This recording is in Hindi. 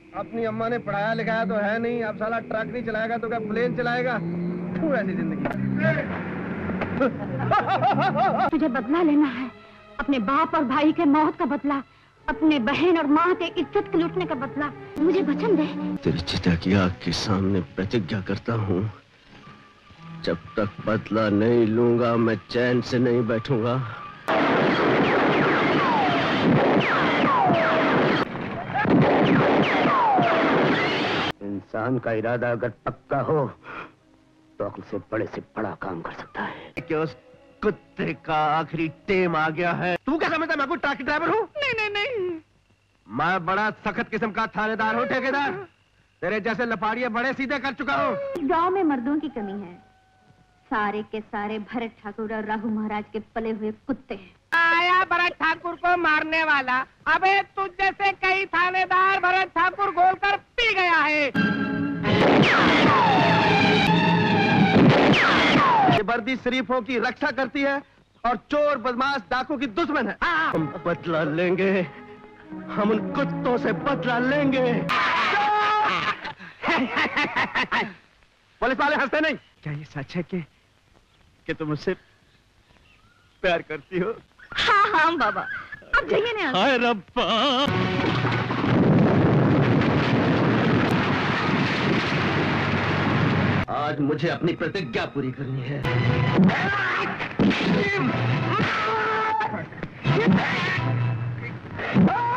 अपनी अम्मा ने पढ़ाया लिखाया तो है नहीं, अब साला ट्रक नहीं चलाएगा तो क्या प्लेन चलाएगा? क्यों ऐसी जिंदगी? तुझे बदला लेना है, अपने बाप और भाई के मौत का बदला, अपने बहन और माँ के इज्जत के लूटने का बदला। मुझे वचन दे। तेरी चिता की आग के सामने प्रतिज्ञा करता हूँ, जब तक बदला नहीं लूंगा मैं चैन से नहीं बैठूंगा। इंसान का इरादा अगर पक्का हो तो अक्ल से बड़े से बड़ा काम कर सकता है। कि उस कुत्ते का आखिरी टेम आ गया है। तू क्या समझता है मैं कोई ट्रक ड्राइवर हूँ? नहीं नहीं नहीं, मैं बड़ा सख्त किस्म का थानेदार हूँ, ठेकेदार। तेरे जैसे लफाड़िया बड़े सीधे कर चुका हूँ। गांव में मर्दों की कमी है, सारे के सारे भरत ठाकुर और राहु महाराज के पले हुए कुत्ते हैं। आया भरत ठाकुर को मारने वाला। अबे तुझ जैसे कई थानेदार भरत ठाकुर घोलकर पी गया है। ये वर्दी शरीफों की रक्षा करती है और चोर बदमाश डाकू की दुश्मन है। हम बदला लेंगे, हम उन कुत्तों से बदला लेंगे। पुलिस वाले हंसते नहीं। क्या ये सच है कि तुम मुझसे प्यार करती हो? हाँ हाँ बाबा, अब जाइए ना। हाय रब्बा, आज मुझे अपनी प्रतिज्ञा पूरी करनी है।